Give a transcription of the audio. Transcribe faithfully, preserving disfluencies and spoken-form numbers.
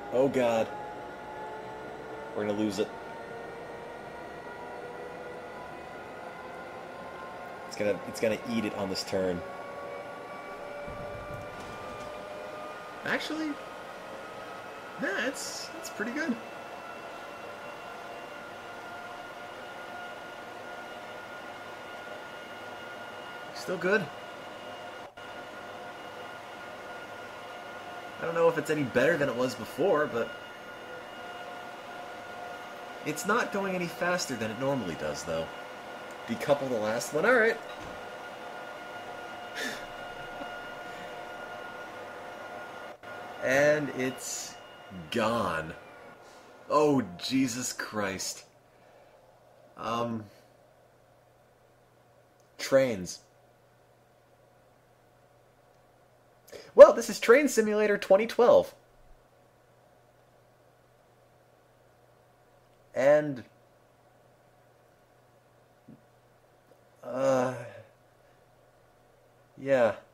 Oh god. We're gonna lose it. It's gonna it's gonna eat it on this turn. Actually, yeah, it's it's pretty good. Still good. I don't know if it's any better than it was before, but it's not going any faster than it normally does, though. Decouple the last one. All right. And it's gone. Oh, Jesus Christ. Um... Trains. Well, this is Train Simulator twenty twelve. And... Uh... Yeah.